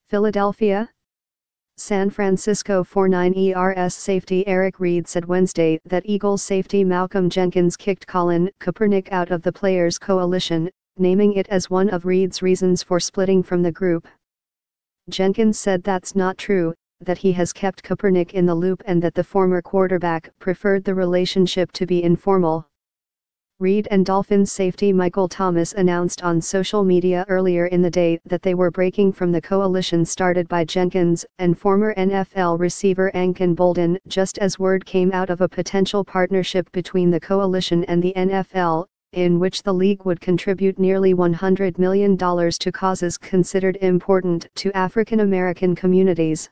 Philadelphia, San Francisco 49ers safety Eric Reid said Wednesday that Eagles safety Malcolm Jenkins kicked Colin Kaepernick out of the Players Coalition, naming it as one of Reid's reasons for splitting from the group. Jenkins said that's not true, that he has kept Kaepernick in the loop and that the former quarterback preferred the relationship to be informal. Reid and Dolphins safety Michael Thomas announced on social media earlier in the day that they were breaking from the coalition started by Jenkins and former NFL receiver Anquan Boldin just as word came out of a potential partnership between the coalition and the NFL, in which the league would contribute nearly $100 million to causes considered important to African American communities.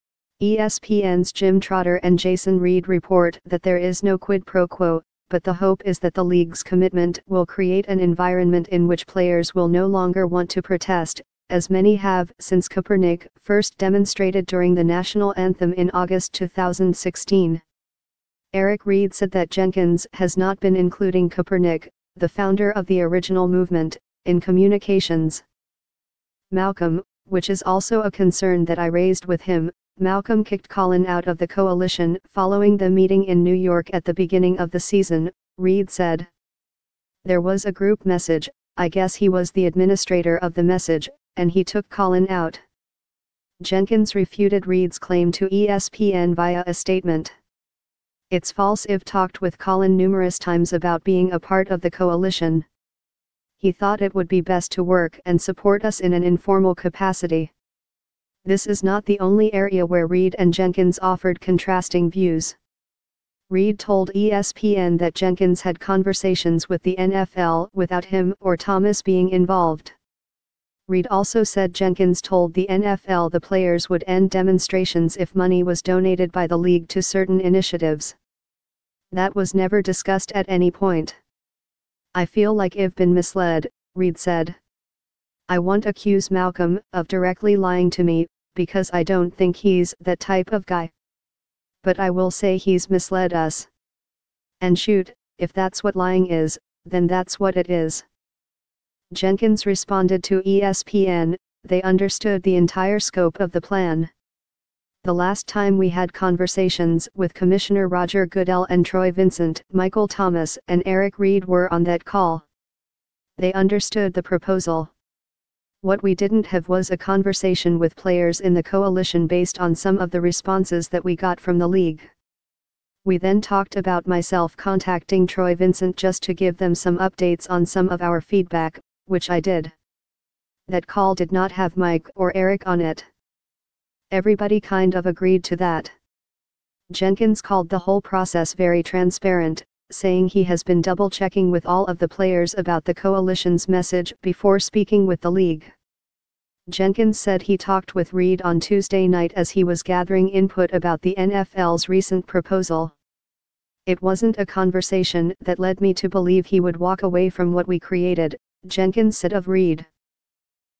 ESPN's Jim Trotter and Jason Reed report that there is no quid pro quo, but the hope is that the league's commitment will create an environment in which players will no longer want to protest, as many have since Kaepernick first demonstrated during the national anthem in August 2016. Eric Reid said that Jenkins has not been including Kaepernick, the founder of the original movement, in communications. Malcolm, which is also a concern that I raised with him, Malcolm kicked Colin out of the coalition following the meeting in New York at the beginning of the season, Reid said. There was a group message, I guess he was the administrator of the message, and he took Colin out. Jenkins refuted Reid's claim to ESPN via a statement. It's false. I've talked with Colin numerous times about being a part of the coalition. He thought it would be best to work and support us in an informal capacity. This is not the only area where Reid and Jenkins offered contrasting views. Reid told ESPN that Jenkins had conversations with the NFL without him or Thomas being involved. Reid also said Jenkins told the NFL the players would end demonstrations if money was donated by the league to certain initiatives. That was never discussed at any point. I feel like I've been misled, Reid said. I won't accuse Malcolm of directly lying to me, because I don't think he's that type of guy. But I will say he's misled us. And shoot, if that's what lying is, then that's what it is. Jenkins responded to ESPN, they understood the entire scope of the plan. The last time we had conversations with Commissioner Roger Goodell and Troy Vincent, Michael Thomas and Eric Reid were on that call. They understood the proposal. What we didn't have was a conversation with players in the coalition based on some of the responses that we got from the league. We then talked about myself contacting Troy Vincent just to give them some updates on some of our feedback, which I did. That call did not have Mike or Eric on it. Everybody kind of agreed to that. Jenkins called the whole process very transparent, saying he has been double-checking with all of the players about the coalition's message before speaking with the league. Jenkins said he talked with Reid on Tuesday night as he was gathering input about the NFL's recent proposal. It wasn't a conversation that led me to believe he would walk away from what we created, Jenkins said of Reid.